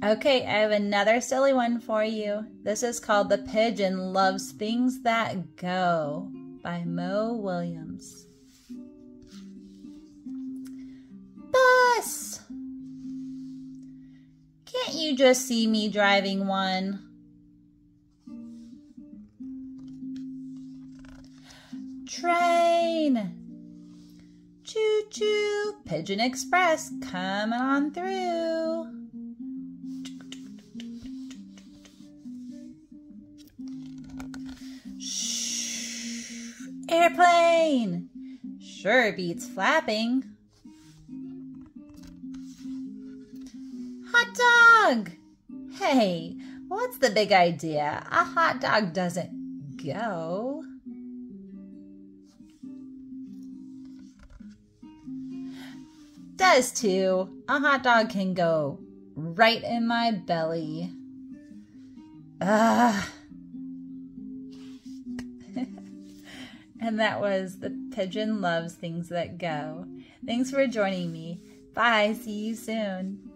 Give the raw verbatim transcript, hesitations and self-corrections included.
Okay, I have another silly one for you. This is called The Pigeon Loves Things That Go by Mo Willems. Bus! Can't you just see me driving one? Train! Choo-choo! Pigeon Express coming on through. Shh! Airplane! Sure beats flapping. Hot dog! Hey, what's the big idea? A hot dog doesn't go. Does too. A hot dog can go right in my belly. Ugh. And that was The Pigeon Loves Things That Go. Thanks for joining me. Bye. See you soon.